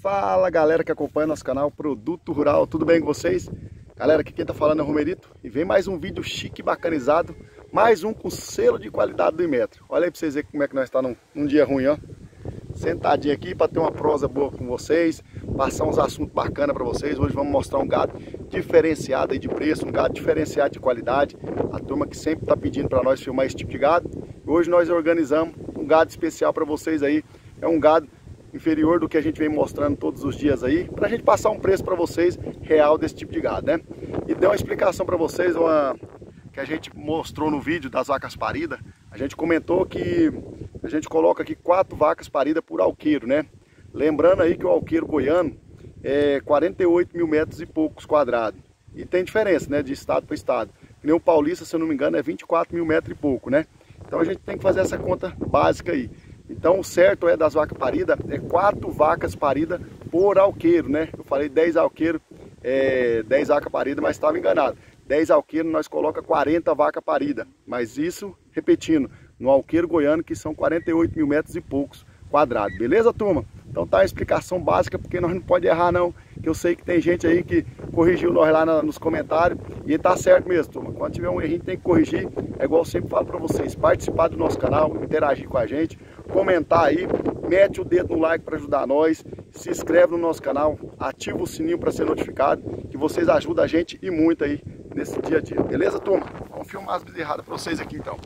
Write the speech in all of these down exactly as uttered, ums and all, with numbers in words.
Fala galera que acompanha nosso canal Produto Rural, tudo bem com vocês? Galera, aqui quem tá falando é o Romerito e vem mais um vídeo chique e bacanizado, mais um com selo de qualidade do Inmetro. Olha aí pra vocês verem como é que nós está num, num dia ruim, ó. Sentadinho aqui para ter uma prosa boa com vocês, passar uns assuntos bacanas para vocês. Hoje vamos mostrar um gado diferenciado aí de preço, um gado diferenciado de qualidade. A turma que sempre tá pedindo para nós filmar esse tipo de gado. E hoje nós organizamos um gado especial para vocês aí. É um gado inferior do que a gente vem mostrando todos os dias aí, para a gente passar um preço para vocês real desse tipo de gado, né? E deu uma explicação para vocês, uma que a gente mostrou no vídeo das vacas paridas. A gente comentou que a gente coloca aqui quatro vacas paridas por alqueiro, né? Lembrando aí que o alqueiro goiano é quarenta e oito mil metros e poucos quadrados. E tem diferença, né? De estado para estado. Que nem o paulista, se eu não me engano, é vinte e quatro mil metros e pouco, né? Então a gente tem que fazer essa conta básica aí. Então o certo é das vacas paridas, é quatro vacas paridas por alqueiro, né? Eu falei dez alqueiros, é, dez vacas paridas, mas estava enganado. dez alqueiros nós coloca quarenta vacas paridas, mas isso, repetindo, no alqueiro goiano que são quarenta e oito mil metros e poucos quadrados, beleza turma? Então tá a explicação básica, porque nós não pode errar não, que eu sei que tem gente aí que corrigiu nós lá na, nos comentários, e tá certo mesmo turma, quando tiver um errinho tem que corrigir, é igual eu sempre falo para vocês, participar do nosso canal, interagir com a gente, comentar aí, mete o dedo no like para ajudar nós, se inscreve no nosso canal, ativa o sininho para ser notificado, que vocês ajudam a gente e muito aí nesse dia a dia, beleza turma? Vamos filmar as bezerradas para vocês aqui então.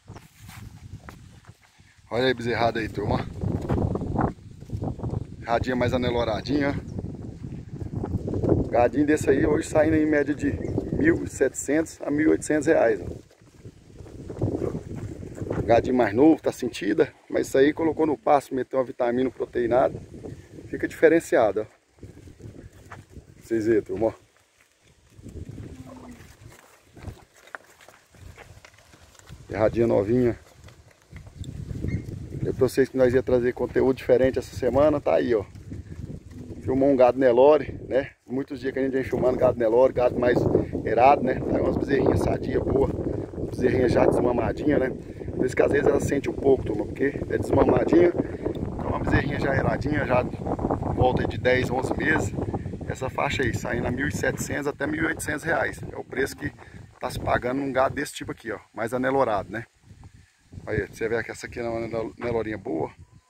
Olha aí bezerrada aí turma, radinha mais aneloradinha, gadinho desse aí hoje saindo em média de mil e setecentos a mil e oitocentos reais. Gadinho mais novo, tá sentida, mas isso aí colocou no pasto, meteu uma vitamina proteinada, fica diferenciado, ó. Vocês verem, turma, ó. Erradinha novinha. Eu pra vocês que nós ia trazer conteúdo diferente essa semana, tá aí, ó. Filmou um gado Nelore, né? Muitos dias que a gente vem filmando gado Nelore, gado mais errado, né? Tá aí umas bezerrinhas sadias, boa, bezerrinhas já desmamadinha, né? Por isso que às vezes ela sente um pouco, turma, porque é desmamadinha, é uma bezerrinha já eradinha, já volta de dez, onze meses. Essa faixa aí, saindo a mil e setecentos até mil e oitocentos reais. É o preço que tá se pagando num gado desse tipo aqui, ó, mais anelorado, né? Aí, você vê que essa aqui é uma nelorinha boa.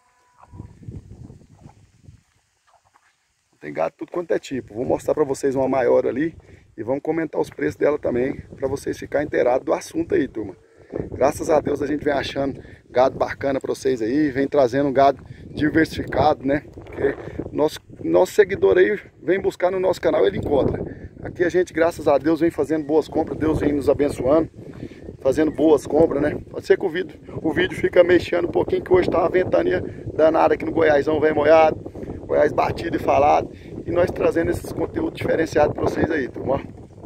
Tem gato tudo quanto é tipo. Vou mostrar pra vocês uma maior ali e vamos comentar os preços dela também, pra vocês ficarem inteirados do assunto aí, turma. Graças a Deus a gente vem achando gado bacana para vocês aí, vem trazendo um gado diversificado, né? Porque nosso, nosso seguidor aí vem buscar no nosso canal, ele encontra. Aqui a gente, graças a Deus, vem fazendo boas compras, Deus vem nos abençoando, fazendo boas compras, né? Pode ser que o vídeo, o vídeo fica mexendo um pouquinho, que hoje tá uma ventania danada aqui no Goiásão, vem molhado, Goiás batido e falado, e nós trazendo esses conteúdos diferenciados para vocês aí, turma.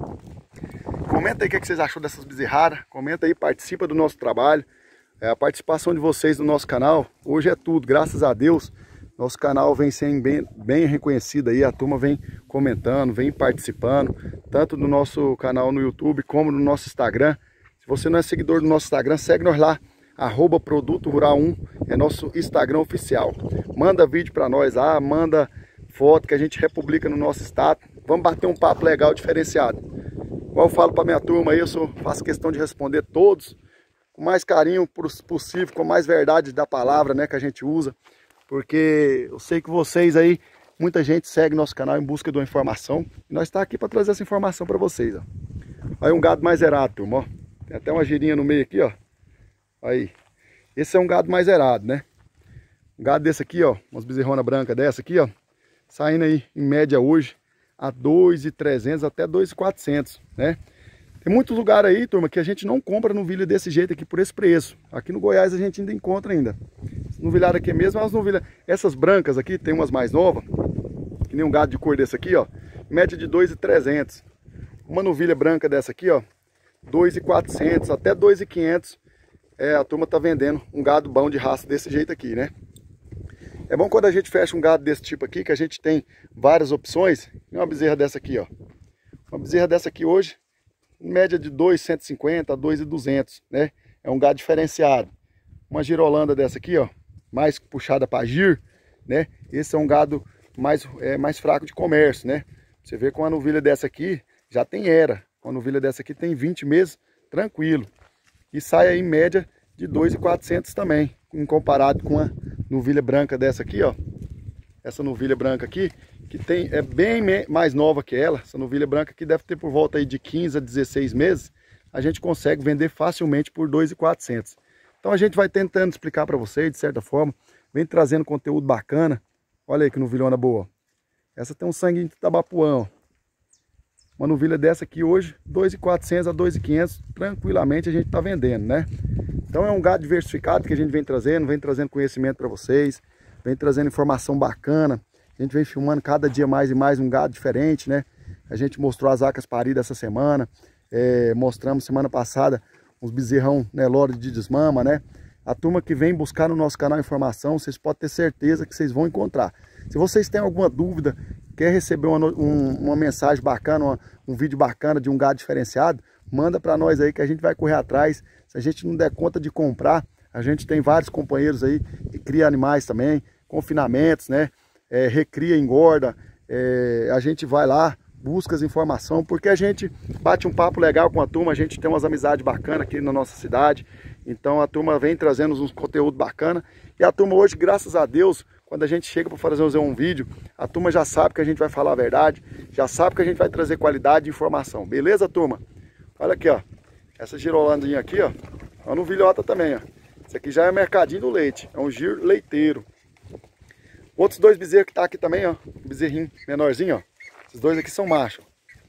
Comenta aí o que vocês achou dessas bezerradas, comenta aí, participa do nosso trabalho. É, a participação de vocês no nosso canal, hoje é tudo, graças a Deus, nosso canal vem sendo bem, bem reconhecido aí, a turma vem comentando, vem participando, tanto no nosso canal no YouTube, como no nosso Instagram. Se você não é seguidor do nosso Instagram, segue nós lá, arroba Produto Rural um, é nosso Instagram oficial. Manda vídeo para nós lá, manda foto que a gente republica no nosso status, vamos bater um papo legal, diferenciado. Igual eu falo para minha turma aí, eu sou, faço questão de responder todos com mais carinho possível, com mais verdade da palavra, né, que a gente usa, porque eu sei que vocês aí, muita gente segue nosso canal em busca de uma informação, e nós estamos aqui para trazer essa informação para vocês, ó. Aí um gado mais errado, turma, ó. Tem até uma girinha no meio aqui, ó. Aí, esse é um gado mais errado, né? Um gado desse aqui, ó, umas bezerrona branca dessa aqui, ó, saindo aí em média hoje a dois mil e trezentos até dois mil e quatrocentos, né? Tem muitos lugares aí, turma, que a gente não compra novilha desse jeito aqui por esse preço. Aqui no Goiás a gente ainda encontra ainda. Novilhada aqui mesmo, as novilhas, essas brancas aqui, tem umas mais novas, que nem um gado de cor desse aqui, ó, média de dois mil e trezentos. Uma novilha branca dessa aqui, ó, dois mil e quatrocentos até dois mil e quinhentos. É, a turma tá vendendo um gado bom de raça desse jeito aqui, né? É bom quando a gente fecha um gado desse tipo aqui, que a gente tem várias opções. E uma bezerra dessa aqui, ó. Uma bezerra dessa aqui hoje, em média de dois mil cento e cinquenta a dois mil e duzentos, né? É um gado diferenciado. Uma girolanda dessa aqui, ó, mais puxada para gir, né? Esse é um gado mais, é, mais fraco de comércio, né? Você vê com uma novilha dessa aqui, já tem era. Uma novilha dessa aqui tem vinte meses, tranquilo. E sai aí em média de dois mil e quatrocentos também, em comparado com a novilha branca dessa aqui, ó. Essa novilha branca aqui, que tem, é bem mais nova que ela. Essa novilha branca aqui deve ter por volta aí de quinze a dezesseis meses. A gente consegue vender facilmente por dois mil e quatrocentos. Então a gente vai tentando explicar para vocês, de certa forma. Vem trazendo conteúdo bacana. Olha aí que novilhona boa. Essa tem um sangue de tabapuã, ó. Uma novilha dessa aqui hoje, dois mil e quatrocentos a dois mil e quinhentos, tranquilamente a gente está vendendo, né? Então é um gado diversificado que a gente vem trazendo, vem trazendo conhecimento para vocês, vem trazendo informação bacana. A gente vem filmando cada dia mais e mais um gado diferente, né? A gente mostrou as vacas paridas essa semana, é, mostramos semana passada uns bezerrão Nelore de desmama, né? A turma que vem buscar no nosso canal informação, vocês podem ter certeza que vocês vão encontrar. Se vocês têm alguma dúvida, quer receber uma, um, uma mensagem bacana, uma, um vídeo bacana de um gado diferenciado, manda para nós aí que a gente vai correr atrás. Se a gente não der conta de comprar, a gente tem vários companheiros aí que cria animais também, confinamentos, né? É, recria, engorda, é, a gente vai lá, busca as informações, porque a gente bate um papo legal com a turma, a gente tem umas amizades bacanas aqui na nossa cidade, então a turma vem trazendo uns conteúdo bacana, e a turma hoje, graças a Deus, quando a gente chega para fazer um vídeo, a turma já sabe que a gente vai falar a verdade, já sabe que a gente vai trazer qualidade de informação, beleza, turma? Olha aqui, ó, essa girolandinha aqui, ó, é uma novilhota também, ó, esse aqui já é mercadinho do leite, é um giro leiteiro. Outros dois bezerros que tá aqui também, ó, um bezerrinho menorzinho, ó, esses dois aqui são machos.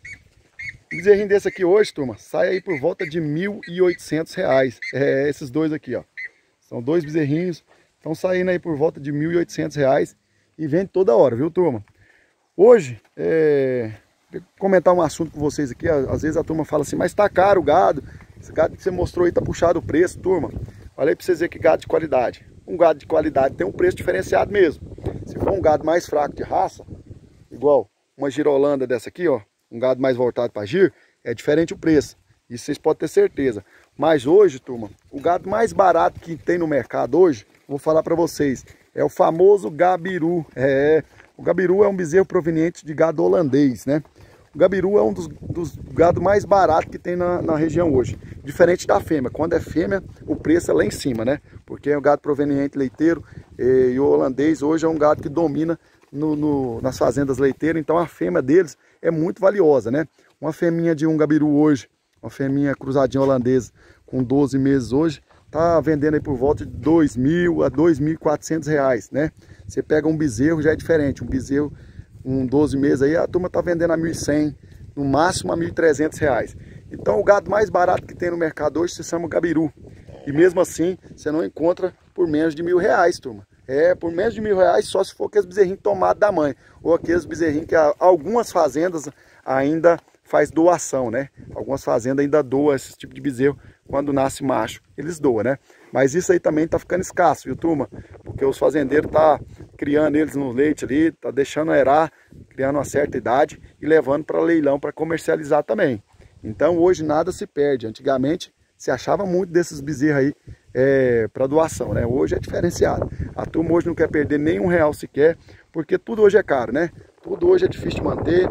Um bezerrinho desse aqui hoje, turma, sai aí por volta de mil e oitocentos reais. É, esses dois aqui, ó. São dois bezerrinhos, estão saindo aí por volta de mil e oitocentos reais e vende toda hora, viu, turma? Hoje, é... vou comentar um assunto com vocês aqui. Às vezes a turma fala assim, mas tá caro o gado. Esse gado que você mostrou aí tá puxado o preço, turma. Olha aí pra vocês verem que gado de qualidade. Um gado de qualidade tem um preço diferenciado mesmo. Se for um gado mais fraco de raça, igual uma girolanda dessa aqui, ó, um gado mais voltado para gir, é diferente o preço. Isso vocês podem ter certeza. Mas hoje, turma, o gado mais barato que tem no mercado hoje, vou falar para vocês, é o famoso gabiru. É, o gabiru é um bezerro proveniente de gado holandês, né? O gabiru é um dos, dos gados mais baratos que tem na, na região hoje. Diferente da fêmea. Quando é fêmea, o preço é lá em cima, né? Porque é um gado proveniente leiteiro e, e o holandês hoje é um gado que domina no, no, nas fazendas leiteiras. Então a fêmea deles é muito valiosa, né? Uma fêmea de um gabiru hoje, uma fêmea cruzadinha holandesa com doze meses hoje, tá vendendo aí por volta de dois mil a dois mil e quatrocentos reais, né? Você pega um bezerro, já é diferente. Um bezerro, um doze meses aí, a turma tá vendendo a mil e cem, no máximo a mil e trezentos reais. Então o gado mais barato que tem no mercado hoje se chama gabiru. E mesmo assim, você não encontra por menos de mil reais, turma. É, por menos de mil reais só se for aqueles bezerrinhos tomados da mãe. Ou aqueles bezerrinhos que algumas fazendas ainda faz doação, né? Algumas fazendas ainda doam esse tipo de bezerro quando nasce macho. Eles doam, né? Mas isso aí também tá ficando escasso, viu, turma? Porque os fazendeiros tá criando eles no leite ali, tá deixando erar, criando uma certa idade e levando para leilão para comercializar também. Então hoje nada se perde. Antigamente se achava muito desses bezerros aí é, para doação, né? Hoje é diferenciado. A turma hoje não quer perder nenhum real sequer, porque tudo hoje é caro, né? Tudo hoje é difícil de manter.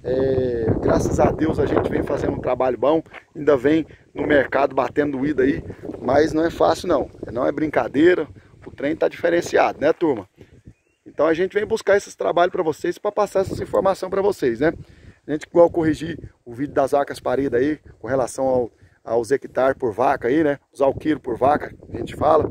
É, graças a Deus a gente vem fazendo um trabalho bom, ainda vem no mercado batendo doído aí, mas não é fácil não, não é brincadeira, o trem tá diferenciado, né, turma? Então a gente vem buscar esses trabalhos para vocês, para passar essas informações para vocês, né? A gente igual corrigir o vídeo das vacas paridas aí, com relação ao, aos hectares por vaca aí, né? Os alquilos por vaca, a gente fala,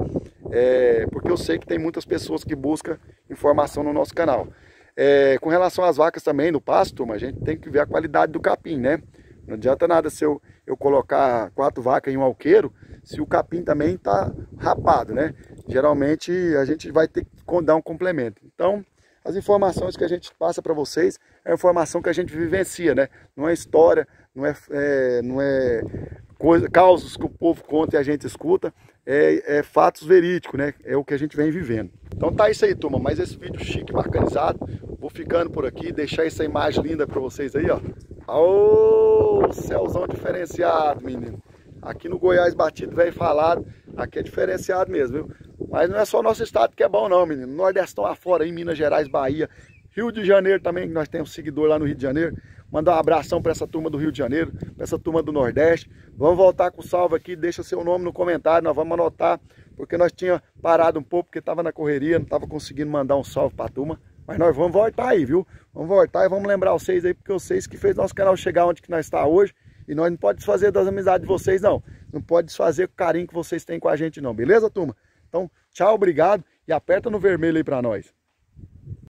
é, porque eu sei que tem muitas pessoas que buscam informação no nosso canal. É, com relação às vacas também, no pasto, turma, a gente tem que ver a qualidade do capim, né? Não adianta nada se eu, eu colocar quatro vacas em um alqueiro, se o capim também tá rapado, né? Geralmente a gente vai ter que dar um complemento. Então, as informações que a gente passa para vocês é a informação que a gente vivencia, né? Não é história, não é, é, não é coisa, causos que o povo conta e a gente escuta, é, é fatos verídicos, né? É o que a gente vem vivendo. Então tá isso aí, turma, mais esse vídeo chique, bacanizado. Vou ficando por aqui, deixar essa imagem linda para vocês aí, ó. Ô, céuzão diferenciado, menino. Aqui no Goiás batido, velho falado, aqui é diferenciado mesmo, viu? Mas não é só o nosso estado que é bom não, menino. Nordestão afora aí, Minas Gerais, Bahia, Rio de Janeiro também, que nós temos um seguidor lá no Rio de Janeiro. Mandar um abração para essa turma do Rio de Janeiro, para essa turma do Nordeste. Vamos voltar com o salve aqui, deixa seu nome no comentário, nós vamos anotar, porque nós tínhamos parado um pouco, porque estava na correria, não estava conseguindo mandar um salve para a turma. Mas nós vamos voltar aí, viu? Vamos voltar e vamos lembrar vocês aí, porque vocês que fez nosso canal chegar onde que nós está hoje. E nós não podemos desfazer das amizades de vocês, não. Não pode desfazer com o carinho que vocês têm com a gente, não. Beleza, turma? Então, tchau, obrigado e aperta no vermelho aí para nós.